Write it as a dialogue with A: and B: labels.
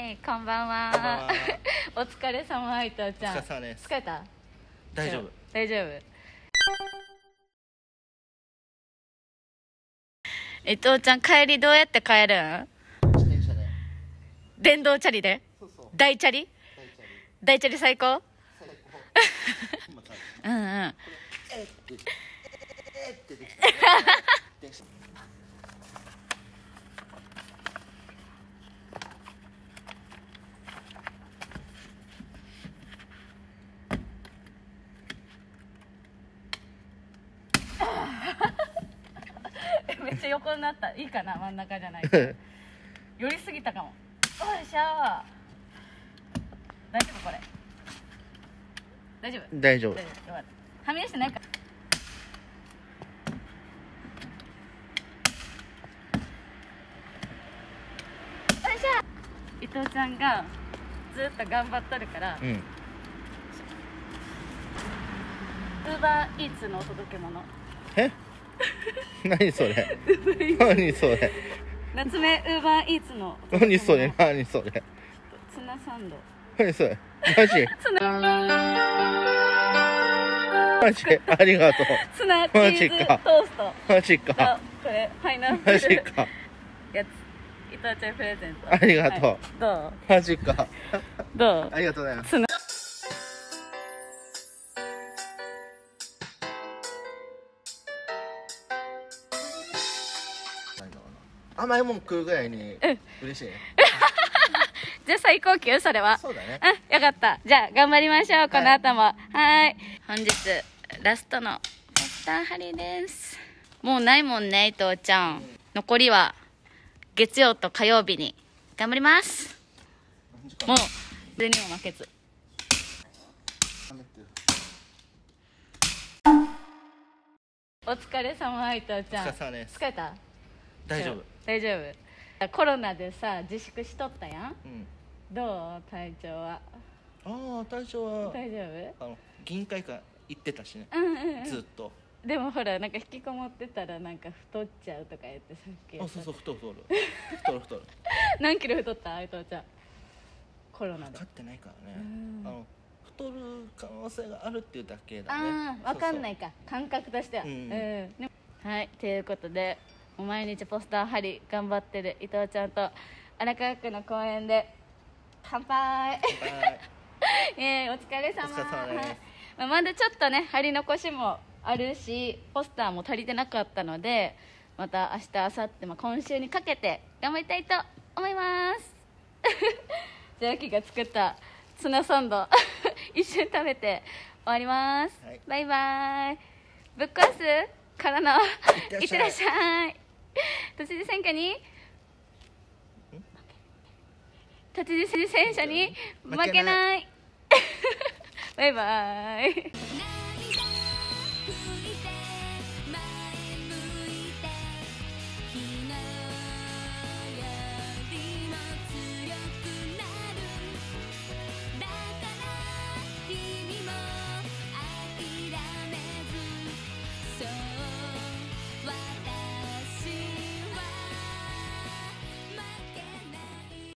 A: い、こんばんは。お疲れ様、伊藤ちゃん。
B: お疲れ様です。
A: 疲れた？
B: 大丈夫。
A: 大丈夫。伊藤ちゃん、帰りどうやって帰るん？
B: 自転車で。
A: 電動チャリで？
B: そうそう。
A: 大チャリ？大チャリ最高？
B: 最高。
A: うんうん。
B: ってできたね。
A: めっちゃ横になった。いいかな、真ん中じゃないか。寄りすぎたかも。おいしょー。大丈夫これ？大丈夫？
B: 大丈夫。
A: 大丈夫。よかった。はみ出してないか。おいしょ。伊藤ちゃんがずっと頑張っとるから。
B: うん。
A: UberEats のお届け物。
B: え？何それ？何それ？
A: 夏目UberEats の。
B: 何それ？何それ？
A: ツナサンド。
B: 何それ？マジ？マジ？ありがとう。
A: ツナチーズトースト。
B: マジか。
A: これパイナップル。
B: マジか。
A: やつ。伊藤ちゃんプレゼント。
B: ありがとう。
A: はい、どう？
B: マジか。
A: どう？
B: ありがとうございます。
A: ツナ。
B: 甘いもん食うぐらいに嬉しいね。
A: じゃあ最高級それは。
B: そうだね。
A: よかった。じゃあ頑張りましょう、この後も。はい。本日ラストのポスター貼りです。もうないもんね、伊藤ちゃん。残りは月曜と火曜日に頑張ります。もう全にも負けず。お疲れ様、伊藤ちゃん。
B: お疲れ様です。
A: 疲れた？
B: 大丈夫。
A: 大丈夫。コロナでさ、自粛しとったやん。
B: うん。
A: どう？体調は。
B: ああ、体調は
A: 大丈
B: 銀会館行ってたしね。
A: 夫？うんうんうん。
B: ずっと。
A: でもほら、なんか引きこもってたらなんか太っちゃうとか言ってさっき。
B: あ、そうそう、太る。太る。
A: 何キロ太った？伊藤ちゃん。コロナで。
B: 分かってないからね。太る可能性があるっていうだけだね。
A: ああ、分かんないか。感覚としては。はい、ということで、毎日ポスター貼り頑張ってる伊藤ちゃんと荒川区の公園で乾杯。お疲れ様。
B: お疲れ様です。
A: まだちょっとね、貼り残しもあるし、ポスターも足りてなかったので、また明日明後日、今週にかけて頑張りたいと思いますじゃあ秋が作ったツナサンド一緒に食べて終わります、はい、バイバイ。ぶっ壊すからのいってらっしゃい。都知事選挙に都知事選挙に負けないバイバイ。